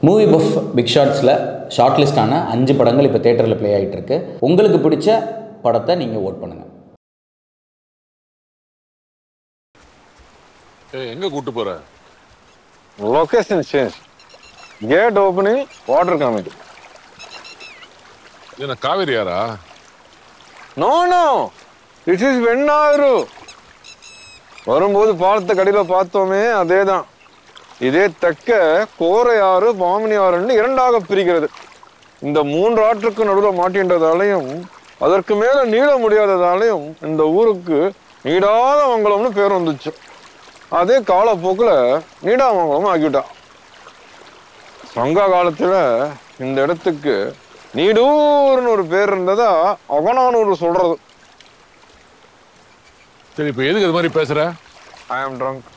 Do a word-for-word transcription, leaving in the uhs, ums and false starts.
Movie buff big ஷாட்ஸில் short லிஸ்டான அஞ்சு படங்கள் இப்போ தேட்டரில் ப்ளே ஆகிட்டு இருக்கு. உங்களுக்கு பிடிச்ச படத்தை நீங்கள் ஓட் பண்ணுங்கள். எங்கே கூட்டு போகிற? Location change, gate opening, water coming. என்ன காவேரி யாரா? No no, this is Vennar. வரும்போது பாலத்தை கடையில் பார்த்தோமே அதே தான். இதே தெற்க கோரையாறு பாமினி ஆறுன்னு இரண்டாக பிரிக்கிறது. இந்த மூன்று ஆற்றுக்கு நடுவில் மாட்டின்றதாலையும் அதற்கு மேல நீள முடியாததாலையும் இந்த ஊருக்கு நீடாத மங்கலம்னு பேர் வந்துச்சு. அதே காலப்போக்கில் நீடாமங்கலம் ஆக்கிவிட்டா. சங்க காலத்துல இந்த இடத்துக்கு நீடூர்னு ஒரு பேர் இருந்ததா அகனானூர் சொல்றது. சரி, இப்ப எதுக்கு அது மாதிரி பேசுற? ஐ ஆம் ட்ரங்க்.